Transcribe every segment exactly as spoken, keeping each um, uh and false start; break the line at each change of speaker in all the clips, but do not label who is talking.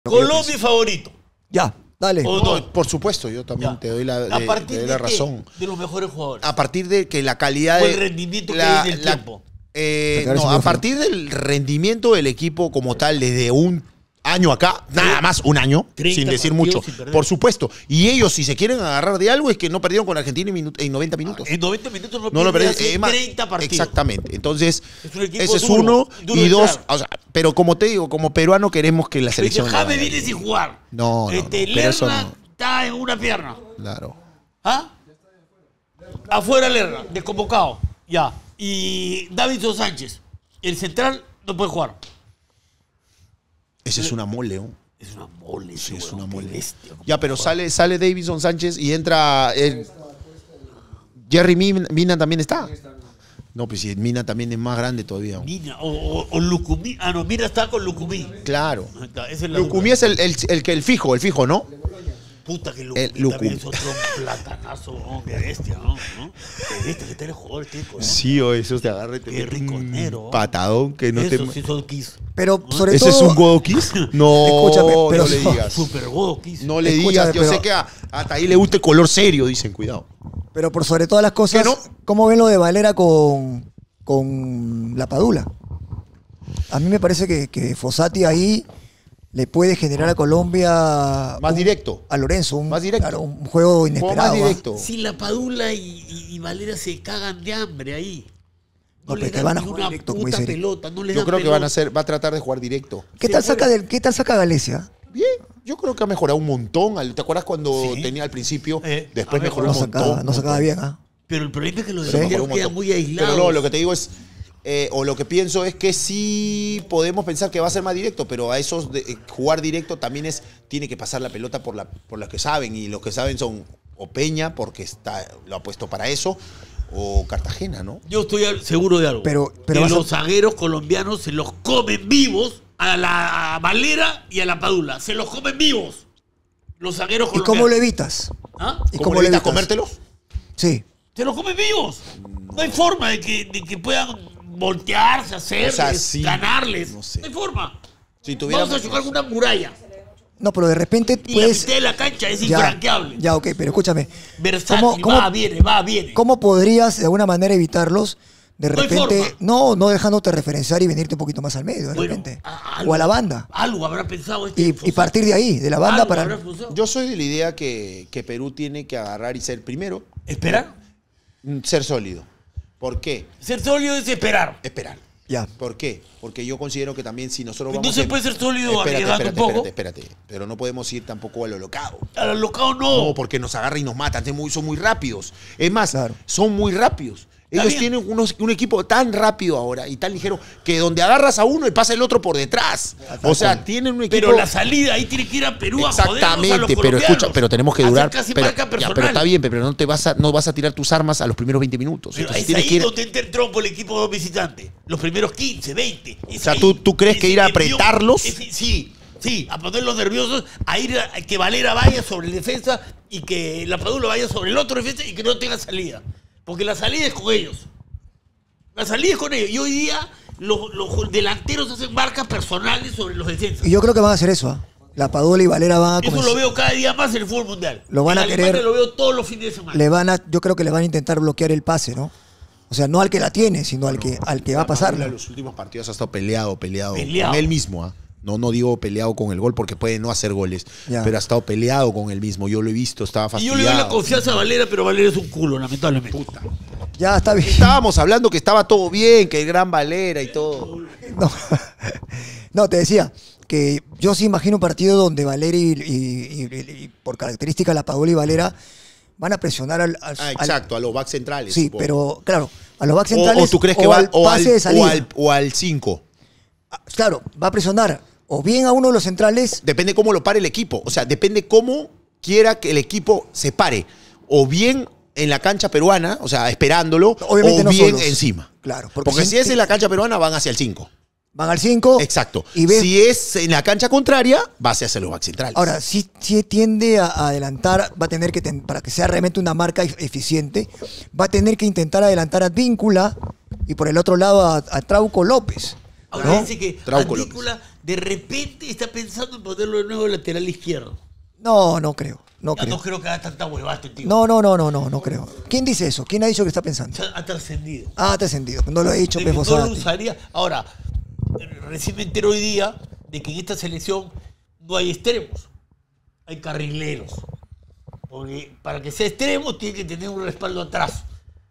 Colombia favorito.
Ya, dale.
O
No,
no.
por supuesto, yo también
Ya.
te doy la,
¿A
de-
partir
te doy
de
la
qué?
razón.
De los mejores jugadores.
A partir de que la calidad
O
de...
el rendimiento que
la-
hay en el
la-
tiempo.
eh,
Sacar ese
no, a
micrófono.
partir del rendimiento del equipo como tal, desde un año acá, nada más un año,
treinta
sin decir
partidos
mucho,
sin perder.
por supuesto. Y ellos, si se quieren agarrar de algo, es que no perdieron con Argentina en, minu- en noventa minutos.
En noventa minutos no,
No lo
pierde
perdieron.
hace
es más,
treinta partidos.
Exactamente. Entonces,
Es un equipo
ese es
duro,
uno.
duro
Y
de
dos,
entrar.
o sea, pero como te digo, como peruano queremos que la
Pero
selección... le
James
vaya
viene sin jugar.
No, no,
Este,
no, pero eso
Lerna
no.
está en una pierna.
Claro.
¿Ah? Afuera Lerna, desconvocado. Ya. Y Davinson Sánchez, el central, no puede jugar.
Ese es una mole, ¿no?
Es una mole.
Sí,
ese
es
huevón,
una
qué
mole.
bestia, cómo
Ya, pero
juega.
sale, sale Davinson Sánchez y entra. eh, Jerry Mina, Mina también está. No, pues si Mina también es más grande todavía. ¿no?
Mina, o, o, o Lucumí. Ah, no, mira, está con Lucumí.
Claro.
Ahí está, esa es la
Lucumí
duda.
es el, el, el que el fijo, el fijo, ¿no?
Puta que Lucumí
El Lucumí.
también es otro platanazo, ¿no? Qué bestia, ¿no? ¿no? Qué bestia, que tal jugador tico, ¿no?
Sí, o eso te agarra y te
Qué
mete un
riconero.
patadón que no
Eso
te.
sí son kiss.
Pero sobre
¿Ese
todo...
es un godo kiss? No,
Escúchame, pero
no le
so-
digas.
Super godo kiss.
No le
Escúchame,
digas. Yo
pero-
sé que a, hasta ahí le gusta el color serio, dicen, cuidado.
Pero por sobre todas las cosas,
¿Qué no?
¿cómo ven lo de Valera con, con la Padula? A mí me parece que, que Fossati ahí le puede generar a Colombia...
Más
un-
directo.
A Lorenzo, un,
Más directo.
claro, un juego
Juego
inesperado.
más
¿ah?
directo.
Si la Padula y, y- y Valera se cagan de hambre ahí.
No,
le
pero que
dan
van a
ni
jugar
una
directo, como
puta
dice Eric.
pelota, no le
Yo
dan
creo que
pelota.
van a hacer, va a tratar de jugar directo.
¿Qué
Se
tal,
fue.
saca del, ¿Qué tal saca Galecia?
Bien, yo creo que ha mejorado un montón. ¿Te acuerdas cuando
Sí.
tenía al principio?
Eh,
Después
ha
mejoró
No
un montón.
sacaba, no sacaba
montón.
bien, ¿ah?
Pero el problema es que los
Sí.
delanteros
Mejoró un
quedan
montón.
muy aislados.
Pero no, lo que te digo es, eh, o lo que pienso es que sí podemos pensar que va a ser más directo, pero a esos de, eh, jugar directo también es, tiene que pasar la pelota por la por los que saben, y los que saben son o Peña, porque está lo ha puesto para eso, o Cartagena, ¿no?
Yo estoy al- seguro de algo.
Pero- pero
que
vas a-
los zagueros colombianos se los comen vivos a la Valera y a la Padula. Se los comen vivos. Los zagueros
¿Y
colombianos.
cómo lo evitas?
¿Ah?
¿Y
¿Cómo,
cómo
le
le
evitas
evitas?
comértelos?
Sí.
Se los comen vivos. No hay forma de que, de que puedan voltearse, hacerles,
O sea, sí.
ganarles.
No sé.
No hay forma.
Si tuviéramos-
Vamos a chocar con una muralla.
No, pero de repente
Y
puedes...
la mitad de la cancha es
Ya,
infranqueable.
ya, ok, pero escúchame.
Versátil,
¿Cómo- cómo-
va, viene, va, viene.
¿Cómo podrías de alguna manera evitarlos? De
No hay
repente,
forma.
no, no dejándote referenciar y venirte un poquito más al medio, de
Bueno,
repente.
a-
o a la banda.
Algo habrá pensado este
Y, y
Fossati.
partir de ahí, de la banda
Algo
para...
habrá pensado.
Yo soy de la idea que, que Perú tiene que agarrar y ser primero,
¿Esperar?
mm, ser sólido. ¿Por qué?
Ser sólido es esperar.
Esperar.
Ya.
¿Por qué? Porque yo considero que también si nosotros
No
vamos
se
en-
puede ser sólido
Espérate,
arriesgando
espérate,
un poco.
espérate, espérate. Pero no podemos ir tampoco a lo locado.
A los locados no.
No, porque nos agarran y nos matan. Son muy, son muy rápidos. Es más,
Claro.
son muy rápidos.
Está
Ellos
bien.
tienen unos- un equipo tan rápido ahora y tan ligero que donde agarras a uno y pasa el otro por detrás. O sea, tienen un equipo...
Pero la salida ahí tiene que ir a Perú a jodernos a los
Exactamente, pero
colombianos.
escucha, pero tenemos que
Hacer
durar.
casi
Pero,
marca
ya,
personal.
pero está bien, pero no te vas a, no vas a tirar tus armas a los primeros veinte minutos.
Pero
Entonces
es
tienes
ahí
que ir-
donde entra el trompo el equipo visitante. Los primeros quince, veinte. Es
O sea,
ahí.
¿tú- tú crees
Es
que ir a
el envión.
apretarlos?
Es- sí, sí, a ponerlos nerviosos, a ir a que Valera vaya sobre el defensa y que la Padula vaya sobre el otro defensa y que no tenga salida. Porque la salida es con ellos. La salida es con ellos. Y hoy día los, los delanteros hacen marcas personales sobre los defensas.
Y yo creo que van a hacer eso, ¿ah? La Padula y Valera van a
Eso
comenzar-
lo veo cada día más en el fútbol mundial.
Lo van
En
a
Alemania
querer-
lo veo todos los fines de semana.
le van a, yo creo que le van a intentar bloquear el pase, ¿no? O sea, no al que la tiene, sino al que, al que va a pasar.
En los últimos partidos ha estado peleado, peleado,
Peleado.
con él mismo. ¿ah? No, no digo peleado con el gol porque puede no hacer goles,
Ya.
pero ha estado peleado con él mismo. Yo lo he visto, estaba
Y yo
fastidiado.
le doy la confianza a Valera, pero Valera es un culo, lamentablemente.
Puta.
Ya está bien.
Estábamos hablando que estaba todo bien, que el gran Valera y todo.
No, no, te decía que yo sí imagino un partido donde Valera y, y- y- y por característica la Padula y Valera van a presionar al... al-
Ah,
al-
exacto, a los backs centrales.
sí,
supongo.
pero claro, a los backs
O,
centrales
o tú crees que
o
va
al
o al,
pase de
o
salida.
al o al cinco.
Ah, Claro, va a presionar o bien a uno de los centrales.
Depende cómo lo pare el equipo. O sea, depende cómo quiera que el equipo se pare. O bien en la cancha peruana, o sea, esperándolo,
Obviamente
o
no
bien
solos.
encima.
Claro,
Porque,
porque
si
si-
es en la cancha peruana, van hacia el cinco.
Van al cinco.
Exacto.
Y ves-
Si es en la cancha contraria, va hacia los backs centrales.
Ahora, si, si tiende a a adelantar, va a tener que, ten- para que sea realmente una marca ef- eficiente, va a tener que intentar adelantar a Víncula y por el otro lado a, a Trauco López.
Ahora
¿no?
dice que
Trauco
Advíncula de repente está pensando en ponerlo de nuevo lateral izquierdo.
No, no creo. No
Ya
creo.
no creo que haga tanta huevada este tío.
No, no, no, no, no, no creo. ¿Quién dice eso? ¿Quién ha dicho que está pensando?
O sea, ha trascendido.
Ah, te he sentido. No lo he dicho,
De que
Pepo
no lo
Sati.
usaría. Ahora, recién me entero hoy día de que en esta selección no hay extremos, hay carrileros. Porque para que sea extremo tiene que tener un respaldo atrás.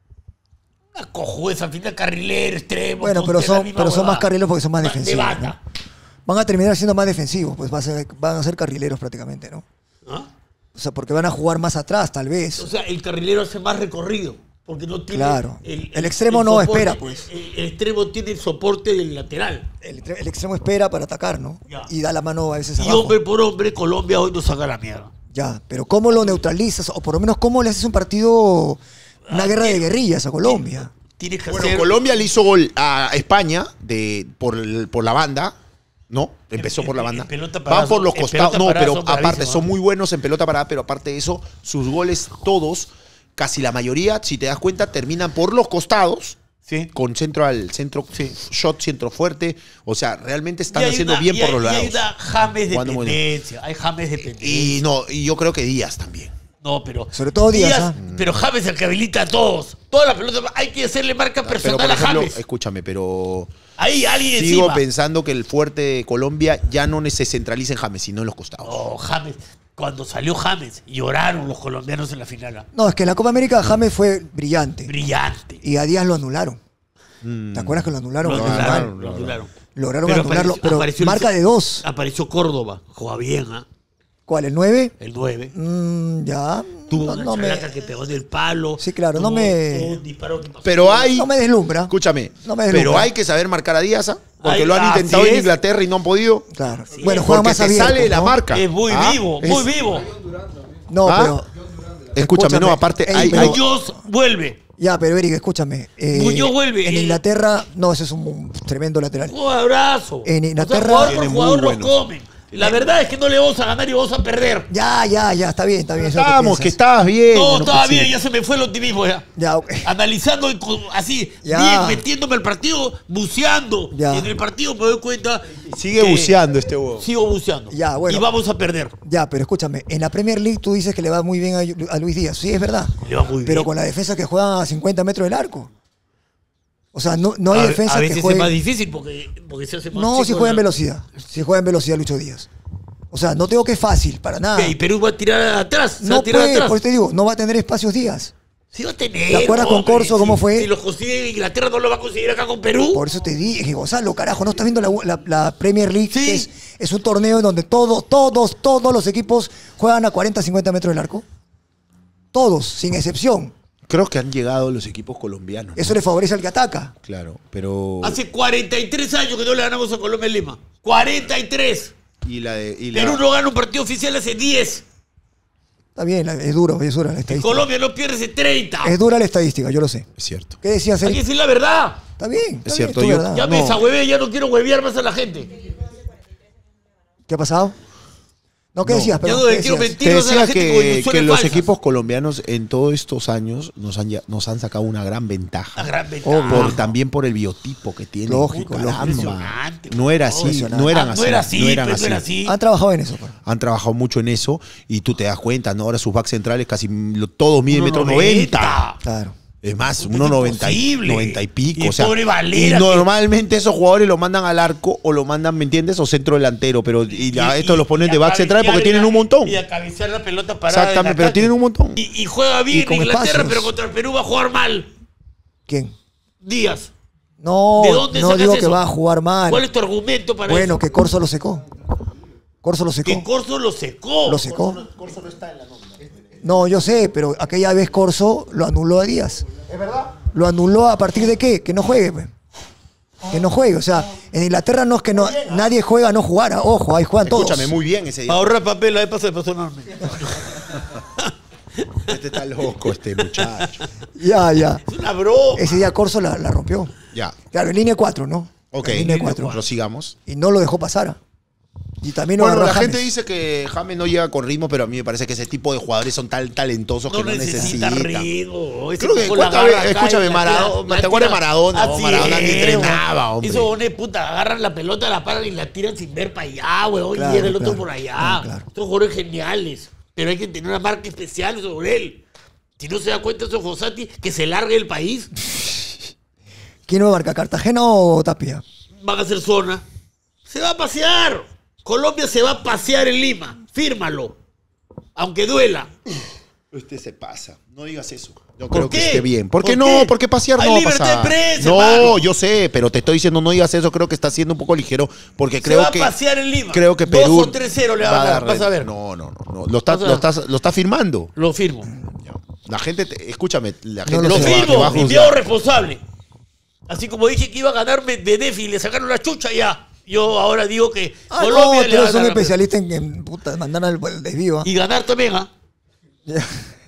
Una cojueza, al final carrilero, extremo.
Bueno, pero
ponte la
son,
misma
pero son
huevada.
más carrileros porque son más
De
defensivos.
bata.
¿no? Van a terminar siendo más defensivos, pues va a ser- van a ser carrileros prácticamente, ¿no?
¿Ah?
O sea, porque van a jugar más atrás, tal vez.
O sea, el carrilero hace más recorrido. Porque no tiene.
Claro. El extremo no espera, pues.
El, el extremo tiene el soporte del lateral.
El, el extremo espera para atacar, ¿no?
Ya.
Y da la mano a veces
Y
abajo.
hombre por hombre, Colombia hoy nos saca la mierda.
Ya, pero ¿cómo lo neutralizas? O por lo menos, ¿cómo le haces un partido, una
Ah,
guerra de
¿qué?
guerrillas a Colombia?
Tienes que
Bueno,
hacer.
Colombia le hizo gol a España de, por, el- por la banda. No, empezó
En-
por la
en-
banda.
en pelota parada
Van por
son-
los
en
costados.
pelota
No,
parada
pero
son
aparte
bravísimos,
son
¿no?
muy buenos en pelota parada, pero aparte de eso, sus goles todos, casi la mayoría, si te das cuenta, terminan por los costados.
Sí.
Con centro al centro, shot, centro fuerte. O sea, realmente están
Y hay
haciendo
una-
bien
y
por
hay-
los
y
lados.
Hay una James
Jugando muy bien.
dependencia. Hay James dependencia.
Y no, y yo creo que Díaz también.
No, pero.
Sobre todo Díaz, ¿ah?
Pero James es el que habilita a todos. Toda la pelota. Hay que hacerle marca
Pero
personal
por
a
ejemplo,
James.
escúchame, pero
Ahí alguien
sigo
encima.
pensando que el fuerte de Colombia ya no se centraliza en James, sino en los costados.
No, James. Cuando salió James, lloraron los colombianos en la final. ¿ah?
No, es que en la Copa América James fue brillante.
Brillante.
Y a Díaz lo anularon.
Mm.
¿Te acuerdas que lo anularon?
Lo
Muy mal.
anularon, lo anularon.
Lograron
Pero
anularlo,
apareció-
pero
apareció el-
marca de dos.
Apareció Córdoba. Juega bien, ¿ah?
¿Cuál? ¿El nueve?
El nueve.
Mm, ya.
Tuvo
No,
una
no me,
chalaca que pegó en el palo.
Sí, claro, no
tuvo-
me-
tuvo un disparo que pasó.
Pero hay,
no me deslumbra.
escúchame,
No me deslumbra.
pero hay que saber marcar a Díaz, ¿ah? porque
Ay,
lo han
así
intentado en
es.
Inglaterra y no han podido.
Claro.
Sí,
Bueno,
es
juega
Porque
más
te
abierto.
sale la
¿no?
marca.
Es muy
Ah,
vivo,
es-
muy vivo.
No,
¿Ah?
pero.
Escúchame, no, aparte
Ey,
hay,
pero-
hay-
Muñoz vuelve.
Ya, pero Eric, escúchame. eh,
Muñoz vuelve.
En
Eh.
Inglaterra, no, ese es un, un tremendo lateral.
Jugadorazo.
En Inglaterra-
O sea, jugador por
Tiene muy
jugador los
buenos.
comen. La verdad es que no le vamos a ganar y vamos a perder.
Ya, ya, ya, está bien, está bien. eso es lo
Vamos, que
piensas.
estabas bien.
No,
bueno,
estaba
pues sí.
bien, ya se me fue el optimismo ya.
Ya, ok.
Analizando y con- así,
Ya.
bien, metiéndome al partido, buceando.
Ya.
En el partido me doy cuenta.
Sigue
que
buceando este huevo.
Sigo buceando.
Ya, bueno.
Y vamos a perder.
Ya, pero escúchame, en la Premier League tú dices que le va muy bien a, a Luis Díaz. Sí, es verdad.
Le va muy
Pero
bien.
con la defensa que juegan a cincuenta metros del arco. O sea, no, no hay
a,
defensa
a
que
veces
juegue.
es más difícil porque, porque se hace más
No,
chico
si juega en
la-
velocidad. Si juega en velocidad Lucho Díaz. O sea, no tengo que es fácil, para nada.
Y Perú va a tirar atrás. se va
No
a tirar
puede,
atrás.
por eso te digo, no va a tener espacios Díaz.
Sí va a tener.
¿Te acuerdas con
hombre,
Corso cómo
si-
fue?
Si lo consigue en Inglaterra, no lo va a conseguir acá con Perú.
Por eso te dije, Gonzalo, carajo, ¿no estás viendo la, la- la Premier League?
Sí.
Que Es, es un torneo en donde todos, todos, todos los equipos juegan a cuarenta, cincuenta metros del arco. Todos, sin excepción.
Creo que han llegado los equipos colombianos. ¿no?
Eso le favorece al que ataca.
Claro, pero.
Hace cuarenta y tres años que no le ganamos a Colombia en Lima. cuarenta y tres.
Y la de. Y la,
Perú no gana un partido oficial hace diez.
Está bien, la- es duro, es dura la
Y
estadística.
Colombia no pierde hace treinta.
Es dura la estadística, yo lo sé.
Es cierto.
¿Qué decías,
Hay que
Eric?
decir la verdad.
Está bien, está
Es
bien,
cierto,
tu
yo-
verdad.
Ya
No.
me desahuevé, ya no quiero huevear más a la gente.
¿Qué ha pasado? No, ¿qué
No.
decías?
Ya
Perdón,
no
¿qué
le quiero
decías?
mentir
Te
más a la
decía
gente con
que,
ilusiones
que los
falsas.
equipos colombianos en todos estos años nos han, ya- nos han sacado una gran ventaja.
La gran ventaja.
Obvio.
Por, también por el biotipo que tienen.
Lógico,
Caramba.
lógico.
Impresionante,
No era así,
impresionante.
no eran
Ah,
así.
no era así,
no eran
pues,
así.
no era así.
Han trabajado en eso. pues.
Han trabajado mucho en eso y tú te das cuenta, ¿no? Ahora sus backs centrales casi lo- todos miden metro noventa.
Claro.
Es más,
Puta,
uno
es
noventa y,
imposible.
noventa y pico.
Y el
o sea,
pobre
y
Valera,
normalmente esos jugadores lo mandan al arco o lo mandan, ¿me entiendes? O centro delantero, pero y ya
Y-
estos
y-
los ponen
y
de
a
back central porque
cabecear
tienen
la-
un montón.
Y a cabecear la pelota parada.
Exactamente,
en
pero
ataque.
tienen un montón.
Y, y juega bien
Y con
en Inglaterra,
espacios.
pero contra el Perú va a jugar mal.
¿Quién?
Díaz.
No,
¿De dónde
no
sacas
digo que
eso?
va a jugar mal.
¿Cuál es tu argumento para
Bueno,
eso?
que Corso lo secó. Corso lo secó.
Que Corso lo secó.
Lo secó. No, yo sé, pero aquella vez Corso lo anuló a Díaz. ¿Es verdad? ¿Lo anuló a partir de qué? Que no juegue, pues. Que no juegue. O sea, en Inglaterra no es que no, nadie juega a no jugar. Ojo, ahí juegan todos.
Escúchame, muy bien ese día.
Para ahorrar papel, la vez pasada pasó enorme.
Este está loco, este muchacho.
Ya, ya.
Es una broma.
Ese día Corso la, la rompió.
Ya,
Claro, en línea cuatro, ¿no?
ok.
En línea cuatro.
Prosigamos.
Y no lo dejó pasar. Y también lo
Bueno,
agarró
la
James.
gente dice que James no llega con ritmo, pero a mí me parece que ese tipo de jugadores son tan talentosos
No
que no
necesita
necesitan.
ritmo. Ese
Creo que
tipo la
cuántas
agarra
veces-
acá
escúchame,
y la
Maradona-
tira- la
¿te acuerdas de
tira-
Maradona?
Así
Maradona ni
es,
entrenaba,
weón.
hombre.
Esos bones, puta, agarran la pelota, la paran y la tiran sin ver para allá, weón.
Claro,
y era el otro
claro,
por allá.
claro, claro.
Estos jugadores geniales. Pero hay que tener una marca especial sobre él. Si no se da cuenta esos Fossati, que se largue el país,
¿Quién no marca? ¿Cartagena o Tapia?
van a hacer zona. Se va a pasear. Colombia se va a pasear en Lima. Fírmalo. Aunque duela.
Usted se pasa. No digas eso. No
¿Por
creo
qué?
que esté bien. ¿Por qué
¿Por
no?
qué?
¿Por qué pasear
Hay
no va a
libertad
pasar?
de prensa,
no,
hermano.
yo sé, pero te estoy diciendo no digas eso. Creo que está siendo un poco ligero porque
Se
creo
va a
que
pasear en Lima.
creo que
Dos
Perú
o tres cero le va a dar, vas a ver.
No, no, no, no. Lo está,
Vas a
lo
ver.
estás, lo está firmando.
Lo firmo.
La gente, te- escúchame, la
No
gente
lo
Lo
te va- te va a
firmo.
juzgar.
Enviado responsable. Así como dije que iba a ganar Medvedev y le sacaron la chucha ya. Yo ahora digo que
Ah,
Colombia
no,
le
tú
va a
eres un
ganar.
especialista en, en puta, mandar al, al desvío. ¿ah?
Y ganar también, ¿ah?
Ya.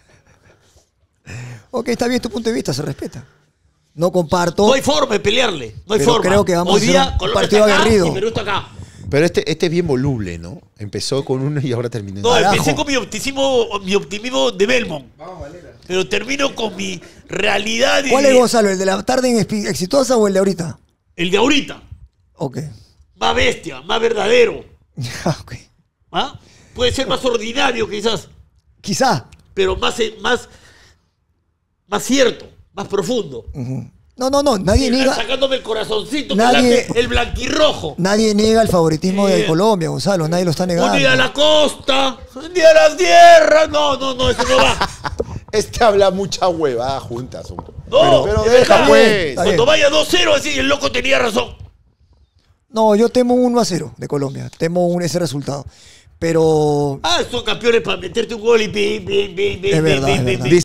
Ok, está bien tu punto de vista, se respeta. No comparto.
No hay forma de pelearle. No hay
Pero
forma.
creo que vamos
Hoy
a hacer
día
un
Colombia
partido
está acá
aguerrido.
y Perú está acá.
Pero este, este es bien voluble, ¿no? Empezó con uno y ahora terminó en
No,
otro.
Carajo.
empecé con mi optimismo, mi optimismo de Belmont. Pero termino con mi realidad. y-
¿Cuál es Gonzalo? ¿El de la tarde en espi- exitosa o el de ahorita?
El de ahorita.
Ok.
Más bestia, más verdadero.
Ok.
¿Ah? Puede ser más ordinario quizás,
Quizá.
pero más, eh, más, más cierto, más profundo.
Ujú. No, no, no. Nadie niega,
Sacándome el corazoncito, que
Nadie-
late el blanquirrojo.
nadie niega el favoritismo
Sí.
de Colombia, Gonzalo. Nadie lo está negando.
Un día a la costa, un día a las tierras. No, no, no, eso no va.
Este habla mucha huevada juntas. hombre.
No,
pero pero
es
deja
verdad.
pues.
Está
Cuando
bien.
vaya dos cero, así el loco tenía razón.
No, yo temo un uno a cero de Colombia. Temo un, ese resultado. Pero
Ah, son campeones para meterte un gol y pim, pim, pim, pim,
Es
pim,
verdad,
pim,
es
pim,
verdad.
pim.